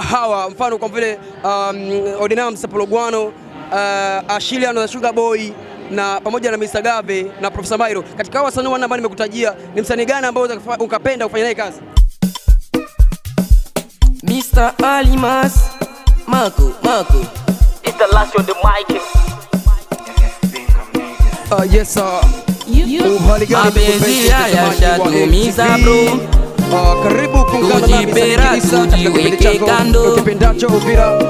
hawa mfano kwa vile Ordinam Sapologwano, Achillian na Sugar Boy na pamoja na Mr. Gave na Professor Miro. Katika hawa wasanii wanne ambao nimekutajia, ni msanii gani ambao ukapenda kufanya naye kazi? Mr. ALIMASI, Marco. It's the last on the mic. Yes mapenzi yashatumiza bro. Karibu kuungana nami kujiweke kando ukipendacho UVIRA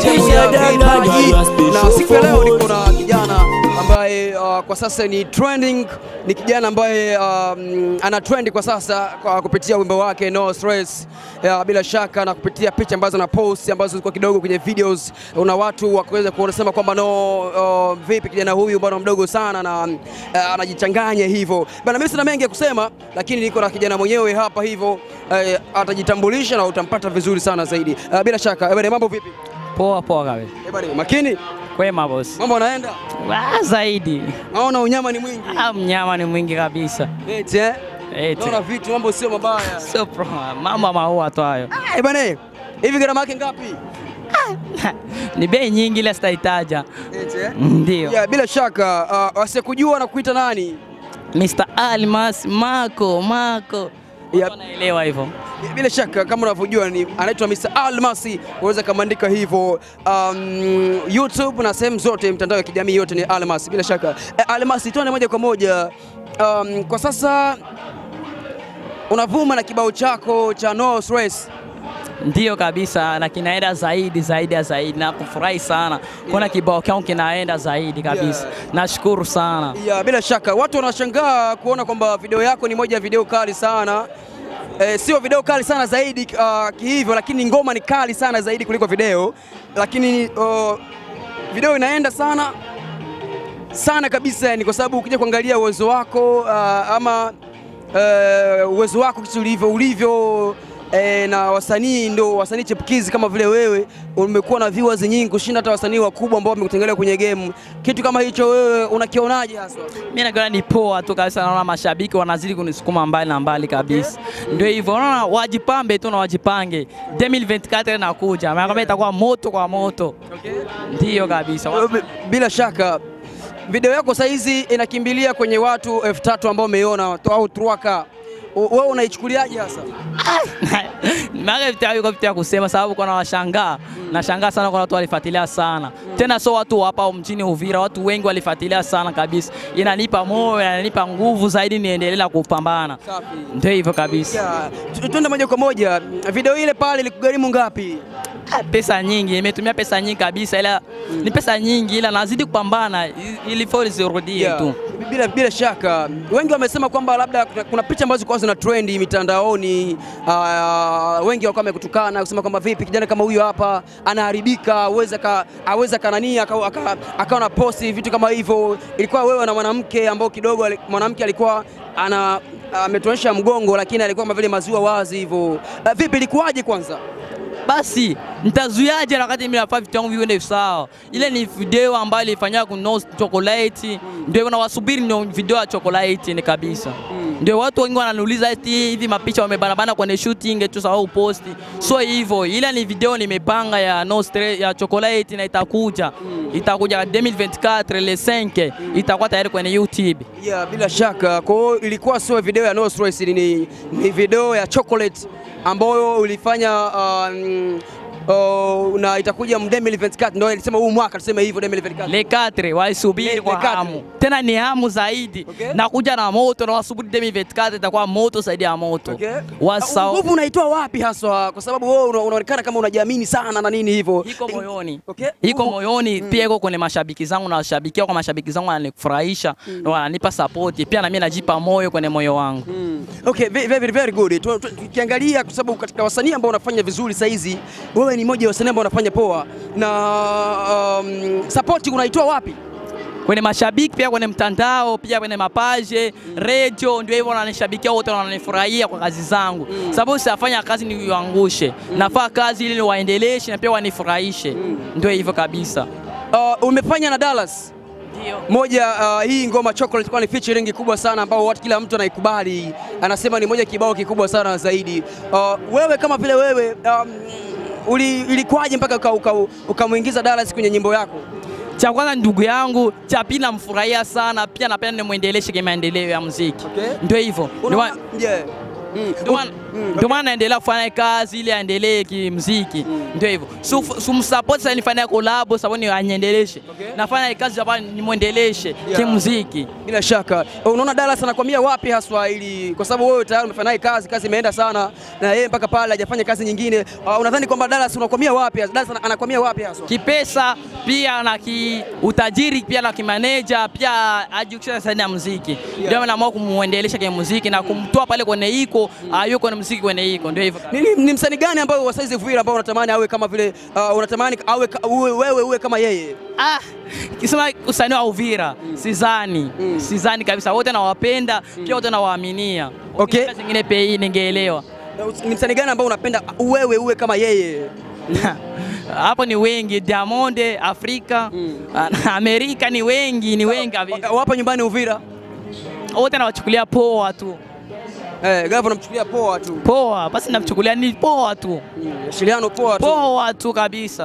na siku ya leo niko na kijana ambaye kwa sasa ni trending, ni kijana ambaye ana trend kwa sasa kwa kupitia wimbo wake No Stress, bila shaka na kupitia picha ambazo na post ambazo zilikuwa kidogo kwenye videos, una watu wakaweza kuonasema kwamba vipi kijana huyu bwana mdogo sana na anajichanganya hivyo bana. Mimi sina mengi ya kusema, lakini niko na kijana mwenyewe hapa hivyo, atajitambulisha na utampata vizuri sana zaidi. Bila shaka bwana, mambo vipi? Poa kabisa. Bwana makini kwema boss. Mambo yanaenda? Zaidi. Naona unyama ni mwingi. Mnyama ni mwingi kabisa. Eti naona vitu mambo sio mabaya. Sio pro. Mama maua tu hayo. Bwana, hivi gharama yake ngapi? Ni bei nyingi ile sitaitaja. Eti ndio. Bila shaka wasikujua na kuita nani? Mr. ALIMASI, Marco. Naelewa hivyo. Bila shaka kama unavyojua ni anaitwa Mr. ALIMASI, unaweza kamaandika hivyo YouTube na sehemu zote, mtandao ya kijamii yote ni ALIMASI. Bila shaka ALIMASI, tuone moja kwa moja, kwa sasa unavuma na kibao chako cha No Stress. Ndio kabisa, na kinaenda zaidi na kufurahi sana kuna kibao changu kinaenda zaidi kabisa. Nashukuru sana. Bila shaka watu wanashangaa kuona kwamba video yako ni moja ya video kali sana. Sio video kali sana zaidi hivyo, lakini ngoma ni kali sana zaidi kuliko video, lakini video inaenda sana kabisa, ni kwa sababu ukija kuangalia uwezo wako ama uwezo wako kitu ulivyo na wasanii ndo wasanii chipukizi kama vile wewe umekuwa na viewers nyingi kushinda hata wasanii wakubwa ambao wamekutengelea kwenye game. Kitu kama hicho wewe unakionaje hasa? Mimi naona ni poa tu kabisa, naona mashabiki wanazidi kunisukuma mbali na mbali kabisa. Ndio hivyo, naona wajipambe tu na wajipange. 2024 inakuja, maana kama itakuwa moto kwa moto. Ndio kabisa. Bila shaka video yako sasa hizi inakimbilia kwenye watu 3000 ambao umeiona au truaka. Wewe unaichukuliaje hasa? Mimi vitu ya kusema sababu kuna washangaa. Nashangaa sana kwa watu walifuatilia sana. Tena sio watu hapa mjini UVIRA, watu wengi walifuatilia sana kabisa. Inanipa moyo, inanipa nguvu zaidi niendelee kupambana. Ndio hivyo kabisa. Twende moja kwa moja. Video ile pale ilikugharimu ngapi? Pesa nyingi, nimetumia pesa nyingi kabisa, ila ni pesa nyingi, ila nazidi kupambana ili for zirudie tu. Bila shaka wengi wamesema kwamba labda kuna picha ambazo zilikuwa zina trend mitandaoni, wengi walikuwa wamekutukana kusema kwamba vipi kijana kama huyu hapa anaharibika, aweza kanania akawa na posti vitu kama hivyo. Ilikuwa wewe na mwanamke ambao kidogo mwanamke alikuwa ametuonyesha mgongo, lakini alikuwa kama vile maziwa wazi hivyo. Vipi ilikuwaje kwanza? Basi nitazuiaje wakati mimi nafanya vitu yangu viende sawa? Ile ni video ambayo ilifanywa kwa No Chocolate, ndio wanawasubiri ndio video ya Chocolate ni kabisa. Ndio watu wengi wananiuliza eti hivi mapicha wamebanabana kwenye shooting tu sawa uposti. So hivyo, ile ni video nimepanga ya No Stress ya Chocolate na itakuja 2024 le 5 itakuwa tayari kwenye YouTube. Bila shaka. Kwa hiyo ilikuwa sio video ya No Stress, ni video ya Chocolate ambayo ulifanya na itakuja 2024, ndio ilisema huu mwaka tuseme hivyo 2024. Le 4 waisubiri kwa hamu. Tena ni hamu zaidi. Na kuja na moto na wasubiri 2024 itakuwa moto zaidi ya moto. Nguvu unaitoa wapi haswa? Kwa sababu wewe unaonekana kama unajiamini sana na nini hivyo. Iko moyoni. Iko moyoni, pia iko kwenye mashabiki zangu na washabikia kwa mashabiki zangu wananifurahisha na wananipa support. Pia na mimi najipa moyo kwenye moyo wangu. Very good. Tukiangalia kwa sababu katika wasanii ambao wanafanya vizuri sasa hizi, wewe ni mmoja wa wasanii ambao wanafanya poa, na support unaitoa wapi? Kwenye mashabiki, pia kwenye mtandao, pia kwenye mapaje, radio, ndio hivyo wananishabikia wote, wananifurahia kwa kazi zangu. Sababu sifanya kazi ni niangushe. Nafanya kazi ili waendeleshe na pia wanifurahishe. Ndio hivyo kabisa. Umefanya na Dallas. Ndio. Moja hii ngoma Chocolate kwa ni featuring kubwa sana ambao watu kila mtu anaikubali. Anasema ni moja kibao kikubwa sana zaidi. Wewe kama vile wewe Ilikuwaje mpaka ukamuingiza Dallas kwenye nyimbo yako? Cha kwanza ndugu yangu, cha pili namfurahia sana, pia napenda nimuendeleshe kwa maendeleo ya muziki. Ndio hivyo. Ndio maana naendelea kufanya kazi ili aendelee kimuziki. Ndio hivyo. Sumsupport sasa nifanye collab sababu ni aniendeleshe. Nafanya kazi hapa nimuendeleshe kimuziki. Bila shaka. Unaona Dallas anakwamia wapi haswa ili kwa sababu wewe tayari umefanya kazi imeenda sana na yeye mpaka pale hajafanya kazi nyingine. Unadhani kwamba Dallas unakwamia wapi? Dallas anakwamia wapi haswa? Kipesa pia na utajiri pia na kimanager pia ajikisha sana muziki. Ndio maana naamua kumuendelesha kwa muziki na kumtoa pale kwenye iko yuko na muziki kwenye iko. Ndio hivyo. Ni msanii gani ambao wa size UVIRA ambao unatamani awe kama vile unatamani awe wewe kama yeye? Kisema usanii wa UVIRA sidhani kabisa, wote nawapenda pia wote nawaaminia. Kazi zingine pia ningeelewa. Ni msanii gani ambao unapenda uwe kama yeye? Hapo ni wengi, Diamond, Afrika, Amerika ni wengi. Wapo nyumbani UVIRA? Wote nawachukulia poa tu. Gavo namchukulia poa tu. Poa, basi namchukulia ni poa tu. Achillian poa tu. Poa tu kabisa.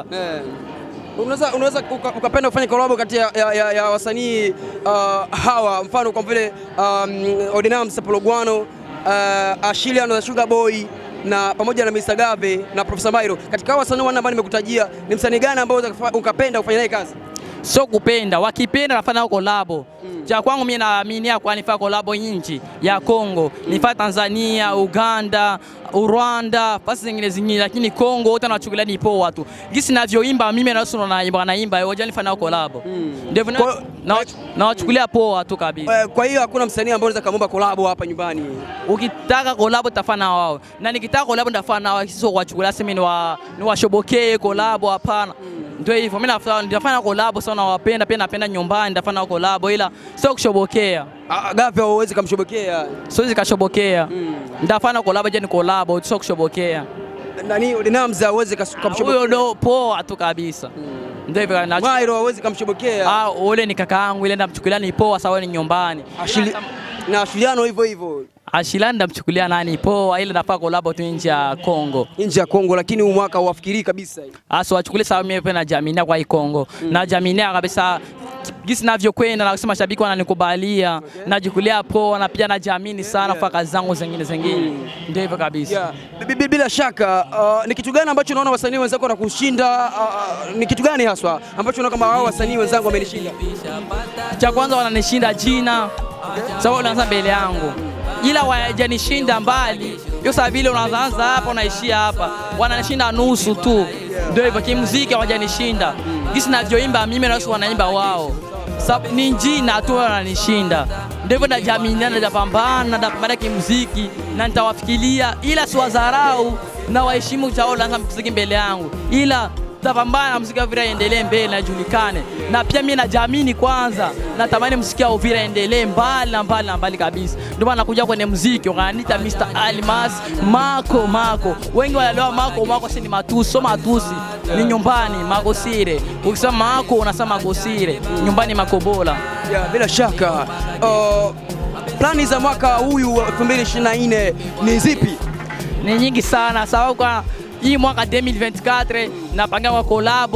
Unaweza ukapenda kufanya collab kati ya wasanii hawa, mfano kwa vile Ordinam Sapologwano, Achillian na Sugar Boy na pamoja na Mr. Gave na Professor Miro. Katika wasanii wanne ambao nimekutajia, ni msanii gani ambao ukapenda kufanya naye kazi? So kupenda, wakipenda nafanya collab. Cha kwangu mimi naaminia kwa nifanya collab nchi ya Kongo, nifanya Tanzania, Uganda, Rwanda, pasi zingine lakini Kongo wote nachukulia ni poa tu. Gisi ninavyoimba mimi na Wasani naimba, hoja nifanya collab. Ndio nawachukulia poa tu kabisa. Kwa hiyo hakuna msanii ambaye unaweza kumuomba collab hapa nyumbani. Ukitaka collab tafanya wao. Na nikitaka collab nitafanya wao, sio kuwachukulia sema ni washobokee collab, hapana. Ndio hivyo, mimi nitafanya collab sana, nawapenda pia napenda nyumbani, nitafanya collab ila sio kushobokea. Gave hauwezi kumshobokea. Siwezi kashobokea. Nitafanya collab je ni collab, sio kushobokea. Nani Ordinam hauwezi kumshobokea? Huyo ndo poa tu kabisa. Ndio hivyo na Miro hauwezi kumshobokea. Ule ni kaka yangu, ile ndamchukulia ni poa sawa ni nyumbani. Na Achillian hivyo. Achillian ndamchukulia nani poa, ile nafaa collab tu nje ya Kongo. Nje ya Kongo, lakini huu mwaka uwafikiri kabisa. Wachukulie sawa mimi pia na Jaminia kwa Kongo. Na Jaminia kabisa gisi navyokwenda na kusema mashabiki wananikubalia, najukulia poa na pia najiamini sana kwa kazi zangu zingine. Ndio hivyo kabisa. Bila shaka ni kitu gani ambacho unaona wasanii wenzako wanakushinda? Ni kitu gani haswa ambacho unaona kama hao wasanii wenzangu wamenishinda? Cha kwanza wananishinda jina. Sababu unaanza mbele yangu. Ila wajanishinda mbali. Hiyo sababu vile unaanza hapa unaishia hapa. Wananishinda nusu tu. Ndio hivyo kimuziki hawajanishinda. Gisi navyoimba mimi na wao wanaimba wao. Sababu ni jina tu wananishinda. Ndio hivyo najamini napambana kimuziki na nitawafikiria ila siwadharau na waheshimu chao lanza muziki mbele yangu. Ila tapambana muziki wa UVIRA endelee mbele na julikane. Na pia mimi najiamini kwanza. Natamani muziki wa UVIRA endelee mbali kabisa. Ndio maana nakuja kwenye muziki wananiita Mr. ALIMASI, Mako. Wengi wanaelewa Mako si ni matusi, so matusi. Ni nyumbani Mako sire. Ukisema Mako unasema Mako sire. Nyumbani Mako bora. Bila shaka. Plani za mwaka huyu 2024 ni zipi? Ni nyingi sana sababu kwa hii mwaka 2024 napanga kwa collab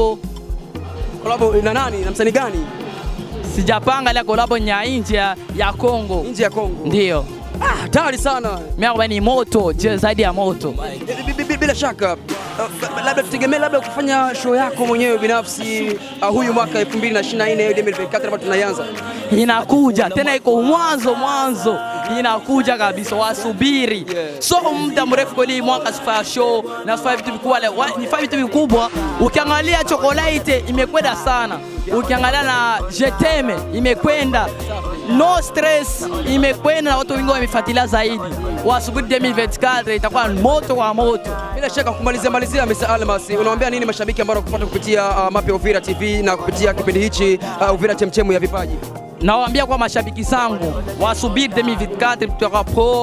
na nani? Na msanii gani? Sijapanga ile collab nya nje ya Kongo. Nje ya Kongo. Ndio. Hatari sana. Mimi ni moto, zaidi ya moto. Bila shaka. Labda tutegemee labda kufanya show yako mwenyewe binafsi huyu mwaka 2024 2024 ambapo tunaanza. Inakuja tena iko mwanzo. Inakuja kabisa, wasubiri. So muda mrefu kwa hii mwaka sifanya show na sifanya vitu vikubwa, ni vitu vikubwa. Ukiangalia Chocolate imekwenda sana. Ukiangalia na Jeteme imekwenda. No Stress imekwenda na watu wengi wamefuatilia zaidi. Wasubiri 2024 itakuwa moto kwa moto. Bila shaka kumalizia Mr. ALIMASI, unawaambia nini mashabiki ambao wanakupata kupitia mapya UVIRA TV na kupitia kipindi hichi UVIRA Chemchemu ya Vipaji? Nawaambia kwa mashabiki zangu wasubiri 2024 tutakuwa poa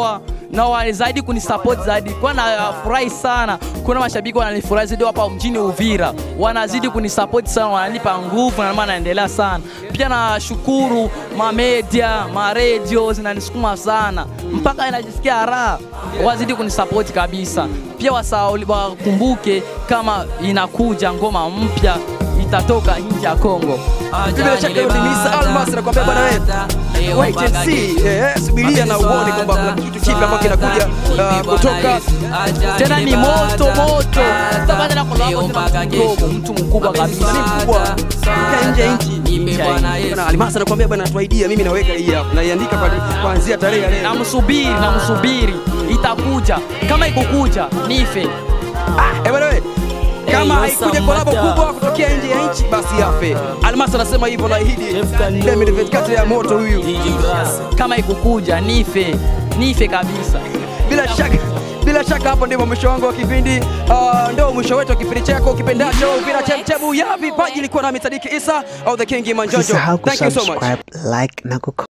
na wazidi kunisupport zaidi. Kwa nafurahi sana kuna mashabiki wananifurahi zaidi hapa mjini Uvira, wanazidi kunisupport sana, wananipa nguvu na maana naendelea sana. Pia nashukuru ma media, ma radio zinanisukuma sana mpaka inajisikia raha, wazidi kunisupport kabisa. Pia wakumbuke kama inakuja ngoma mpya itatoka nje ya Kongo. Bila shaka yote Mr. Almas nakwambia bwana wewe, wait and see, subiria na uone kwamba kuna kitu kipya ambacho kinakuja kutoka tena ni moto. Tutafanya na collab mtu mkubwa kabisa, ni mkubwa nje ya nchi. Bwana Almas nakwambia bwana, tuaidia mimi naweka hii hapa, naiandika kuanzia tarehe ya leo. Namsubiri itakuja, kama ikukuja nife. Bwana wewe, kama haikuja collab kubwa kutokea nje ya nchi basi yafe. Almas anasema hivyo, naahidi kati ya moto huyu. Kama ikukuja nife kabisa. Bila shaka hapo ndipo mwisho wangu wa kipindi. Ndio mwisho wetu wa kipindi chako kipendacho Uvira Chemchemu ya Vipaji. Ilikuwa na Sadiki Isa au the King Manjojo. Thank you so much. Like na